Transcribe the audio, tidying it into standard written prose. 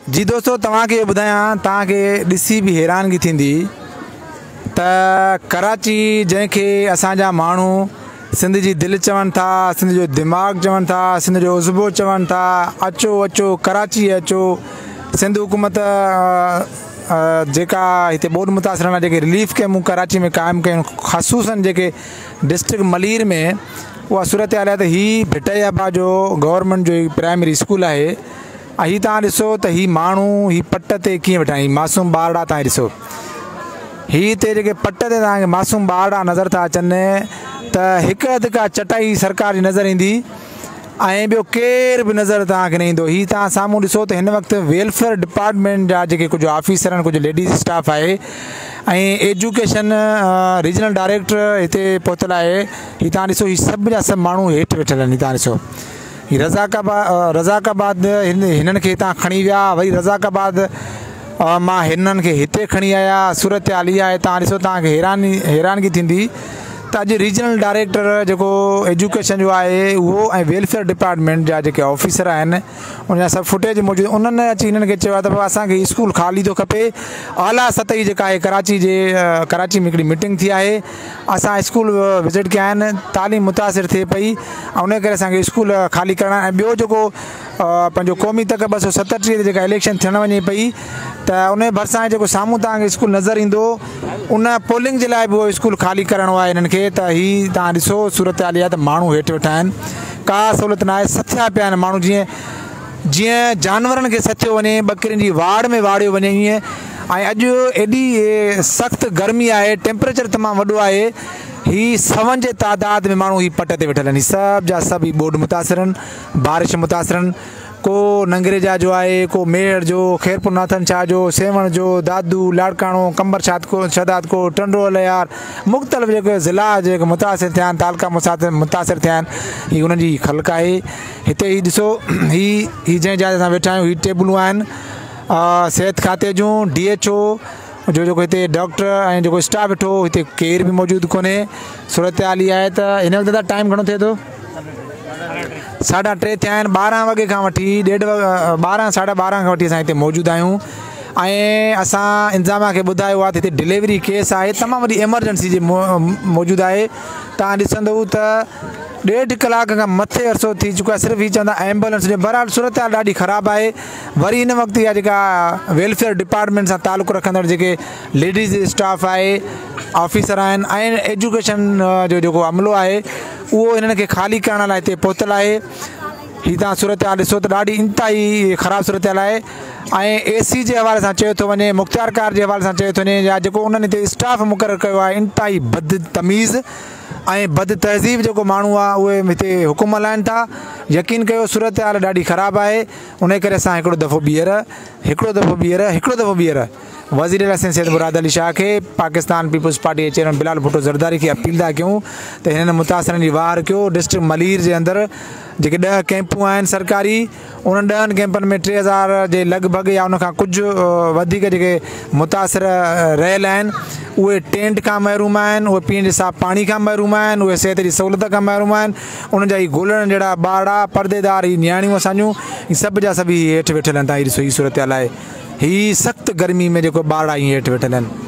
जी दोस्तों, तव्हांखे ॿुधायां, तव्हांखे ॾिसी बि हैरानगी थींदी त कराची जंहिंखे असांजा माण्हू सिंध जी दिलि चवनि था, सिंध जो दिमाग़ चवनि था, सिंध जो उज़बो चवनि था, अचो अचो कराची अचो। सिंध हुकूमत जेका हिते ॿोॾि मुतासिरनि जेके रिलीफ कैम्पूं कराची में क़ाइमु कयूं, ख़ासूसनि जेके डिस्ट्रिक्ट मलीर में, उहा सूरत हाल आहे त हीअ भिटैयाबा जो गवर्नमेंट जो प्राइमरी स्कूल आहे। ऐं हीअ तव्हां ॾिसो त हीअ माण्हू हीअ पट ते कीअं वेठा आहिनि, मासूम ॿारड़ा तव्हां ॾिसो, हीअ हिते जेके पट ते तव्हांखे मासूम ॿारड़ा नज़र था अचनि त हिकु अधु का चटाई सरकार जी नज़र ईंदी ऐं ॿियो केर बि नज़र तव्हांखे न ईंदो। हीअ तव्हां साम्हूं ॾिसो त हिन वक़्तु वेलफेयर डिपार्टमेंट जा जेके कुझु ऑफिसर आहिनि, कुझु लेडीज़ स्टाफ आहे ऐं एजुकेशन रीजनल डायरेक्टर हिते पहुतल आहे। हीअ तव्हां ॾिसो, हीअ सभु जा सभु माण्हू हेठि वेठल आहिनि। तव्हां ॾिसो, हीअ रज़ाकाबाद हिननि खे हितां खणी विया, वरी रज़ाकाबाद मां हिननि खे हिते खणी आया। सूरत हाल इहा आहे, तव्हां ॾिसो, तव्हांखे हैरानगी थींदी त अॼु रीजनल डायरेक्टर जेको एजुकेशन जो आहे उहो ऐं वेलफेयर डिपार्टमेंट जा जेके ऑफिसर आहिनि उनजा सभु फुटेज मौजूदु, उन्हनि अची हिननि खे चयो आहे त असांखे स्कूल ख़ाली थो खपे। आला सतही जेका आहे कराची में हिकिड़ी मीटिंग थी आहे, असां स्कूल विज़िट कया आहिनि, तालीम मुतासिर थिए पई ऐं उन करे असांखे स्कूल ख़ाली करणु। ऐं ॿियो जेको पंहिंजो क़ौमी तक 237 ते जेका इलेक्शन थियणु वञे पई त उन भरिसां जेको साम्हूं तव्हांखे स्कूल नज़र ईंदो, उन पोलिंग जे लाइ बि उहो स्कूल ख़ाली करिणो आहे हिननि खे। त हीअ तव्हां ॾिसो, सूरत हाल आहे त माण्हू हेठि वेठा आहिनि, का सहूलियत न आहे, सथिया पिया आहिनि माण्हू, जीअं जानवरनि खे सथियो वञे, ॿकरियुनि जी वाड़ में वाड़ियो वञे ईअं। ऐं अॼु एॾी सख़्तु गर्मी आहे, टेम्परेचर तमामु वॾो आहे, हीअ 100 जे तादाद में माण्हू हीअ पट ते वेठल आहिनि। सभु जा सभु ॿोॾि मुतासिरनि, बारिश मुतासिरनि, को नंगरेजा जो आहे, को मेड़ जो, खैरपुर नाथन शाह जो, सेवण जो, दादू, लाड़काणो, कंबर शदात को, टंडो लयार, मुख़्तलिफ़ जेके ज़िला जेके मुतासिर थिया आहिनि, तालका मुतासिर थिया आहिनि, हीअ उन्हनि जी ख़ल्क़ आहे। हिते हीअ ॾिसो, हीअ जंहिं जाइ ते असां वेठा आहियूं, हीअ टेबलूं आहिनि सिहत खाते जूं, DHO जो जेको हिते डॉक्टर ऐं जेको स्टाफ वेठो हिते केर बि मौजूदु कोन्हे। सूरत हाल इहा आहे त हिन वक़्तु टाइम घणो थिए थो, 3:30 थिया आहिनि। 12 वॻे खां वठी 12 साढा 12 खां वठी असां हिते मौजूदु आहियूं ऐं असां इंतिज़ामिया खे ॿुधायो आहे त हिते डिलीवरी केस आहे, तमामु वॾी एमरजेंसी जे मौजूदु आहे। तव्हां ॾिसंदव त 1.5 कलाक खां मथे अरसो थी चुको आहे, सिर्फ़ु हीअ चवंदा एम्बुलेंस जो। बहरहाल सूरत हाल ॾाढी ख़राबु आहे। वरी हिन वक़्तु इहा जेका वेलफेयर डिपार्टमेंट सां तालुक़ु रखंदड़ जेके लेडीज़ स्टाफ आहे, ऑफिसर आहिनि ऐं एजुकेशन जो जेको अमलो आहे, उहो हिननि खे ख़ाली करण लाइ हिते पहुतल आहे। हीअ तव्हां सूरत हाल ॾिसो त ॾाढी इंतिहाई ख़राबु सूरत हाल आहे। ऐं AC जे हवाले सां चयो थो वञे, मुख़्तियार कार जे हवाले सां चयो थो वञे, या जेको उन्हनि हिते स्टाफ मुक़ररु कयो आहे, इंतिहाई बदतमीज़ ऐं बद तहज़ीब जेको माण्हू आहे उहे हिते हुकुम हलाइनि था। यकीन कयो, सूरत हाल ॾाढी ख़राबु आहे। उन करे असां हिकिड़ो दफ़ो ॿीहर वज़ीर आज़म सैयद मुराद अली शाह खे, पाकिस्तान पीपल्स पार्टी जे चेयरमैन बिलाल भुट्टो ज़रदारी खे अपील था कयूं त हिननि मुतासिरनि जी वार कयो। डिस्ट्रिक्ट मलीर जे अंदरि जेके 10 कैंपूं आहिनि सरकारी, उन्हनि 10 कैंपनि में 3000 जे लॻभॻि या उनखां कुझु वधीक जेके मुतासिर रहियल आहिनि, उहे टेंट खां महरूम आहिनि, उहे पीअण जे साफ़ पाणी खां महरूम आहिनि, उहे सिहत जी सहूलियत खां महरूम आहिनि। उन्हनि जा हीअ ॻोल्हण जहिड़ा ॿारड़ा, परदेदार, हीअ नियाणियूं असांजूं, हीअ सभु जा सभु हेठि वेठल आहिनि। तव्हां ॾिसो, हीअ सूरत हाल आहे। हीअ सख़्तु गर्मी में जेको ॿारड़ा हीअं हेठि वेठल आहिनि।